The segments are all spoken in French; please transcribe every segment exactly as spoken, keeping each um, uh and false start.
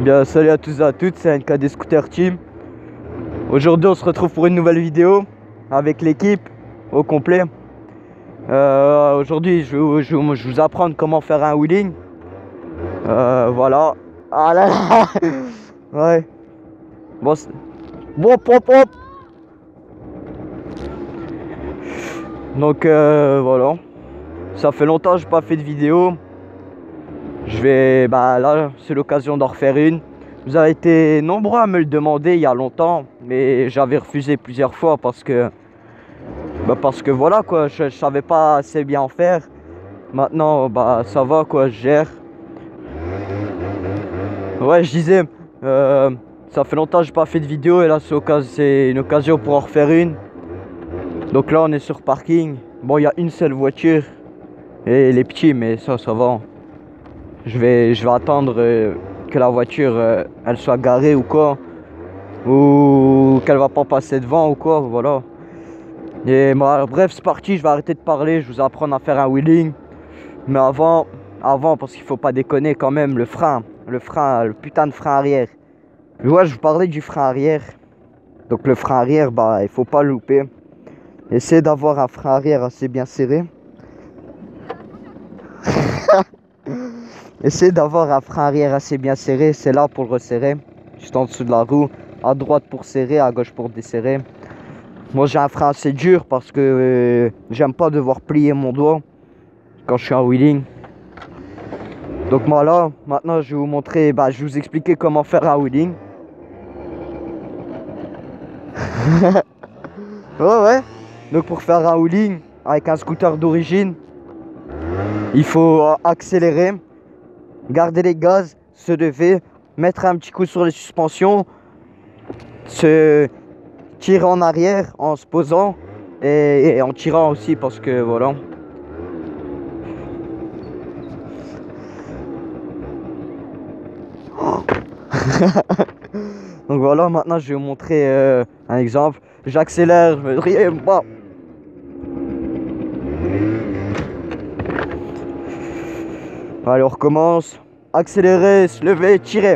Bien, salut à tous et à toutes, c'est N K D Scooter Team. Aujourd'hui, on se retrouve pour une nouvelle vidéo avec l'équipe au complet. Euh, Aujourd'hui, je, je, je vous apprendre comment faire un wheeling. Euh, voilà. Ah là là. Ouais. Bon, bon, pop, pop. Donc euh, voilà. Ça fait longtemps que j'ai pas fait de vidéo. Je vais, bah là, c'est l'occasion d'en refaire une. Vous avez été nombreux à me le demander il y a longtemps, mais j'avais refusé plusieurs fois parce que, bah parce que voilà quoi, je, je savais pas assez bien en faire. Maintenant, bah ça va quoi, je gère. Ouais, je disais, euh, ça fait longtemps que j'ai pas fait de vidéo et là c'est une occasion pour en refaire une. Donc là on est sur parking. Bon, il y a une seule voiture et les petits, mais ça, ça va. Je vais, je vais attendre euh, que la voiture euh, elle soit garée ou quoi, ou qu'elle va pas passer devant ou quoi, voilà. Et bah, bref, c'est parti, je vais arrêter de parler, je vous apprendre à faire un wheeling. Mais avant, avant parce qu'il faut pas déconner quand même, le frein, le frein, le putain de frein arrière. Ouais, je vous parlais du frein arrière. Donc le frein arrière, bah il faut pas le louper. Essayez d'avoir un frein arrière assez bien serré. Essayez d'avoir un frein arrière assez bien serré, c'est là pour le resserrer. Juste en dessous de la roue, à droite pour serrer, à gauche pour desserrer. Moi j'ai un frein assez dur parce que euh, j'aime pas devoir plier mon doigt quand je suis en wheeling. Donc voilà, maintenant je vais vous montrer, bah, je vais vous expliquer comment faire un wheeling. Ouais ouais. Donc pour faire un wheeling avec un scooter d'origine, il faut accélérer, garder les gaz, se lever, mettre un petit coup sur les suspensions, se tirer en arrière en se posant et, et en tirant aussi parce que voilà. Donc voilà, maintenant je vais vous montrer euh, un exemple. J'accélère, je me dis, bah. Allez, on recommence. Accélérer, se lever, tirer.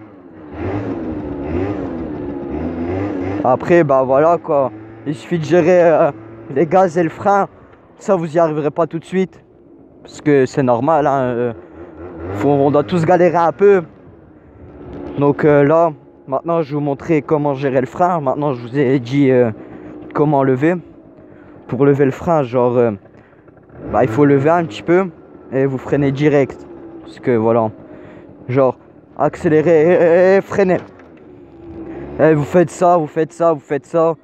Après, bah voilà quoi. Il suffit de gérer euh, les gaz et le frein. Ça, vous y arriverez pas tout de suite. Parce que c'est normal, hein. Euh, faut, on doit tous galérer un peu. Donc euh, là, maintenant, je vais vous montrer comment gérer le frein. Maintenant, je vous ai dit euh, comment lever. Pour lever le frein, genre, euh, bah, il faut lever un petit peu et vous freinez direct. Parce que voilà, genre, accélérer et, et, et freiner. Et vous faites ça, vous faites ça, vous faites ça.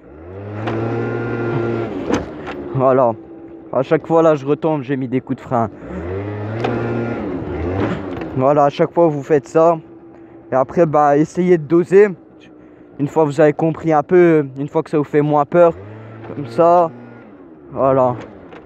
Voilà. À chaque fois, là, je retombe, j'ai mis des coups de frein. Voilà, à chaque fois, vous faites ça. Et après, bah, essayez de doser. Une fois que vous avez compris un peu, une fois que ça vous fait moins peur, comme ça. Voilà.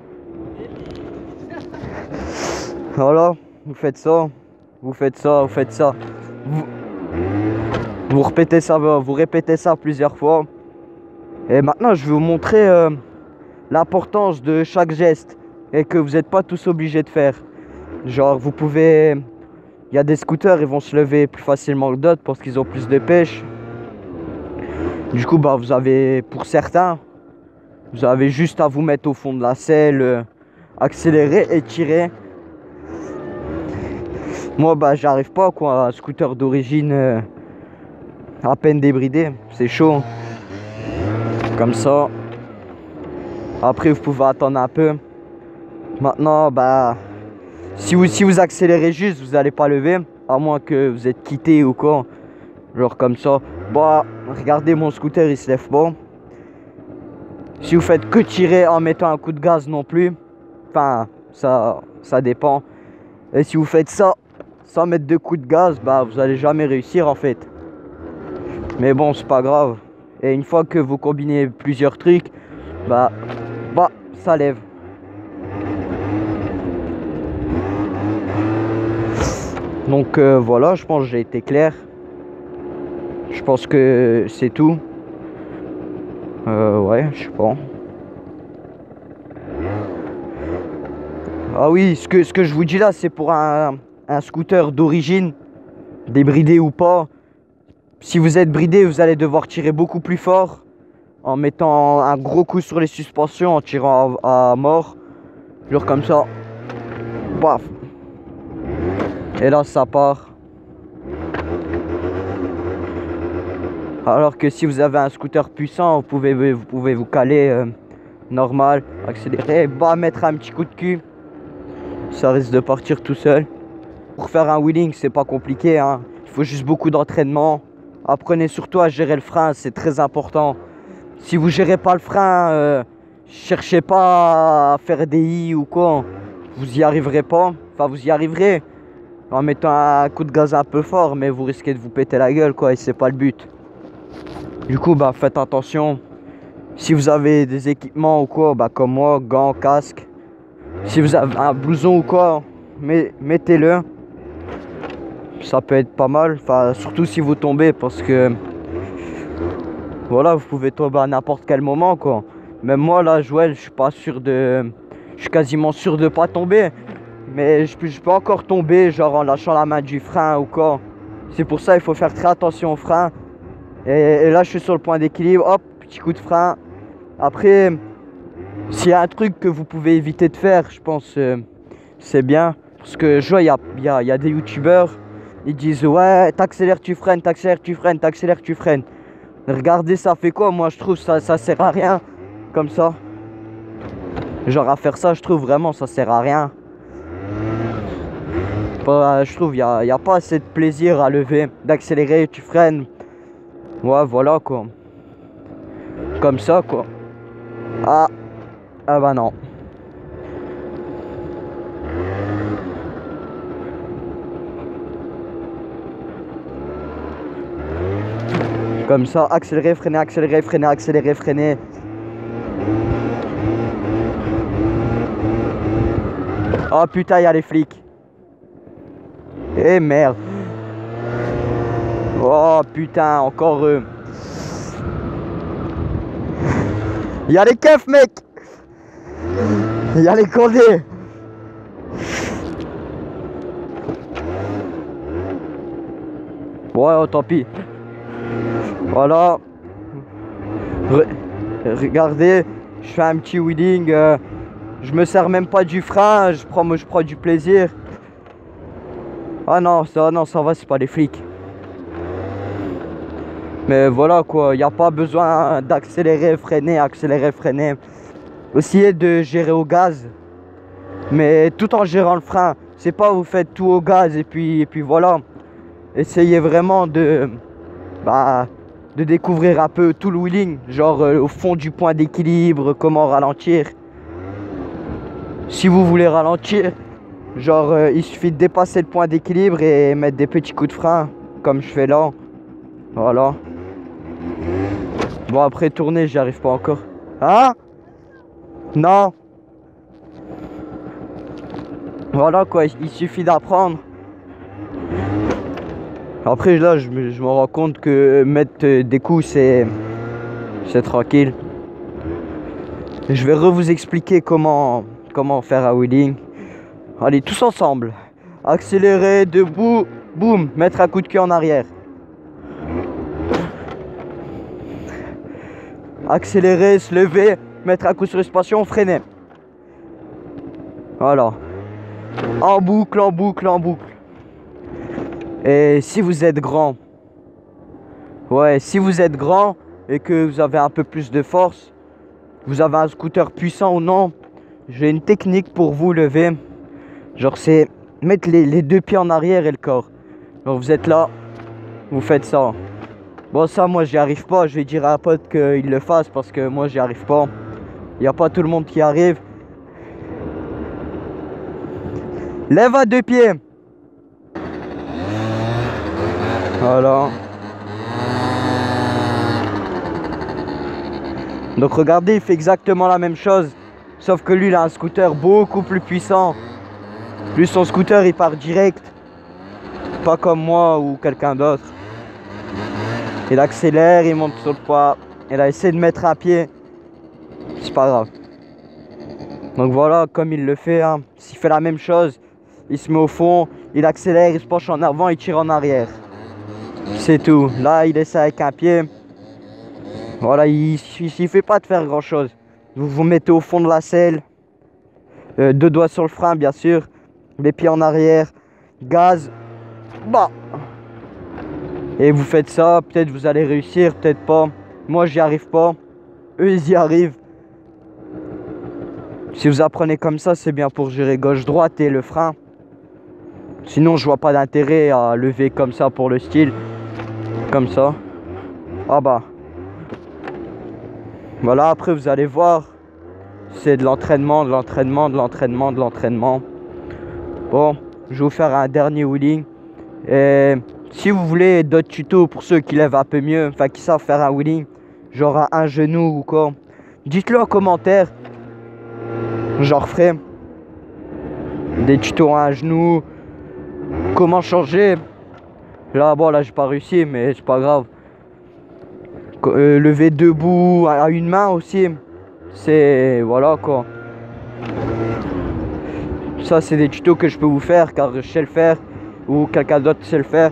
Voilà, vous faites ça. Vous faites ça, vous faites ça. Vous, vous répétez ça, vous répétez ça plusieurs fois. Et maintenant, je vais vous montrer euh, l'importance de chaque geste et que vous n'êtes pas tous obligés de faire. Genre, vous pouvez... Il y a des scooters, ils vont se lever plus facilement que d'autres parce qu'ils ont plus de pêche. Du coup, bah, vous avez, pour certains, vous avez juste à vous mettre au fond de la selle, euh, accélérer et tirer. Moi, bah, j'arrive pas, quoi. Un scooter d'origine euh, à peine débridé, c'est chaud. Comme ça. Après, vous pouvez attendre un peu. Maintenant, bah, si vous, si vous accélérez juste, vous n'allez pas lever, à moins que vous êtes quitté ou quoi. Genre comme ça. Bah, regardez, mon scooter, il se lève pas. Si vous faites que tirer en mettant un coup de gaz non plus, enfin, ça, ça dépend. Et si vous faites ça sans mettre de coups de gaz, bah, vous allez jamais réussir en fait. Mais bon, c'est pas grave. Et une fois que vous combinez plusieurs trucs, bah, bah, ça lève. Donc euh, voilà, je pense que j'ai été clair. Je pense que c'est tout. Euh, ouais, je sais pas. Ah oui, ce que, ce que je vous dis là, c'est pour un, un scooter d'origine. débridé ou pas. Si vous êtes bridé, vous allez devoir tirer beaucoup plus fort en mettant un gros coup sur les suspensions, en tirant à, à mort, genre comme ça. Paf. Et là ça part. Alors que si vous avez un scooter puissant, vous pouvez vous, pouvez vous caler euh, normal, accélérer, bah mettre un petit coup de cul. Ça risque de partir tout seul. Pour faire un wheeling, c'est pas compliqué, hein. Il faut juste beaucoup d'entraînement. Apprenez surtout à gérer le frein, c'est très important. Si vous gérez pas le frein, euh, cherchez pas à faire des i ou quoi. Vous y arriverez pas. Enfin, vous y arriverez en mettant un coup de gaz un peu fort, mais vous risquez de vous péter la gueule, quoi, et c'est pas le but. Du coup, bah faites attention. Si vous avez des équipements ou quoi, bah comme moi, gants, casque. Si vous avez un blouson ou quoi, mettez-le. Ça peut être pas mal, enfin surtout si vous tombez, parce que voilà, vous pouvez tomber à n'importe quel moment, quoi. Même moi là, Joël, je suis pas sûr de, je suis quasiment sûr de pas tomber, mais je peux, je peux encore tomber, genre en lâchant la main du frein ou quoi. C'est pour ça il faut faire très attention au frein. Et, et là je suis sur le point d'équilibre, hop, petit coup de frein. Après, s'il y a un truc que vous pouvez éviter de faire, je pense euh, c'est bien, parce que je vois il y a, y, a, y a des youtubeurs, ils disent ouais, t'accélères, tu freines, t'accélères, tu freines, t'accélères, tu freines. Regardez, ça fait quoi? Moi je trouve ça ça sert à rien comme ça. Genre à faire ça, je trouve vraiment ça sert à rien. Bah, je trouve il y a, y a pas assez de plaisir à lever, d'accélérer, tu freines. Ouais, voilà quoi. Comme ça quoi. Ah, ah bah non. Comme ça, accélérer, freiner, accélérer, freiner, accélérer, freiner. Oh putain, il y a les flics. Eh merde. Oh putain, encore eux. Il y a les keufs, mec. Il y a les condés. Ouais, oh, tant pis. Voilà. Re regardez, je fais un petit wheeling. Euh, je me sers même pas du frein. Je prends, je prends du plaisir. Ah non, ça, non, ça va, c'est pas les flics. Mais voilà quoi, il n'y a pas besoin d'accélérer, freiner, accélérer, freiner. Essayez de gérer au gaz, mais tout en gérant le frein. C'est pas vous faites tout au gaz et puis, et puis voilà. Essayez vraiment de, bah, de découvrir un peu tout le wheeling, genre euh, au fond du point d'équilibre, comment ralentir. Si vous voulez ralentir, genre euh, il suffit de dépasser le point d'équilibre et mettre des petits coups de frein, comme je fais là. Voilà. Bon, après tourner, j'y arrive pas encore. Hein? Non. Voilà quoi, il suffit d'apprendre. Après là, je me, je me rends compte que mettre des coups, c'est c'est tranquille. Je vais re vous expliquer comment, comment faire un wheeling. Allez, tous ensemble. Accélérer, debout, boum, mettre un coup de cul en arrière. Accélérer, se lever, mettre un coup sur l'expansion, freiner. Voilà. En boucle, en boucle, en boucle. Et si vous êtes grand, ouais, si vous êtes grand et que vous avez un peu plus de force, vous avez un scooter puissant ou non, j'ai une technique pour vous lever. Genre c'est mettre les, les deux pieds en arrière et le corps. Donc vous êtes là, vous faites ça. Bon ça moi j'y arrive pas, je vais dire à un pote qu'il le fasse parce que moi j'y arrive pas. Il n'y a pas tout le monde qui arrive. Lève à deux pieds. Voilà. Donc regardez, il fait exactement la même chose. Sauf que lui il a un scooter beaucoup plus puissant. Lui son scooter il part direct. Pas comme moi ou quelqu'un d'autre. Il accélère, il monte sur le poids. Il a essayé de mettre un pied. C'est pas grave. Donc voilà, comme il le fait, hein, s'il fait la même chose, il se met au fond, il accélère, il se penche en avant, il tire en arrière. C'est tout. Là, il essaie avec un pied. Voilà, il ne fait pas de faire grand chose. Vous vous mettez au fond de la selle. Euh, deux doigts sur le frein, bien sûr. Les pieds en arrière. Gaz. Bah. Et vous faites ça. Peut-être vous allez réussir, peut-être pas. Moi, j'y arrive pas. Eux, ils y arrivent. Si vous apprenez comme ça, c'est bien pour gérer gauche-droite et le frein. Sinon, je vois pas d'intérêt à lever comme ça pour le style. Comme ça. Ah bah. Voilà, après vous allez voir. C'est de l'entraînement, de l'entraînement, de l'entraînement, de l'entraînement. Bon, je vais vous faire un dernier wheeling. Et si vous voulez d'autres tutos pour ceux qui lèvent un peu mieux, enfin qui savent faire un wheeling, genre à un genou ou quoi, dites-le en commentaire. J'en referai des tutos à un genou. Comment changer. Là, bon, là, j'ai pas réussi, mais c'est pas grave. Euh, lever debout à une main aussi. C'est... Voilà, quoi. Ça, c'est des tutos que je peux vous faire, car je sais le faire. Ou quelqu'un d'autre sait le faire.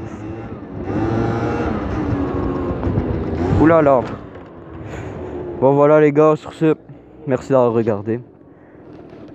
Oulala. Bon, voilà, les gars, sur ce, merci d'avoir regardé.